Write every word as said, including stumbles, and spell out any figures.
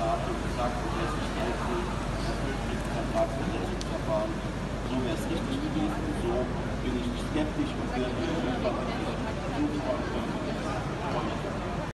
Rat und gesagt, so wäre es nicht gelten, Vertragsverletzungsverfahren, so wäre es richtig gewesen. Und so bin ich skeptisch und werde die Versuchsveranstaltung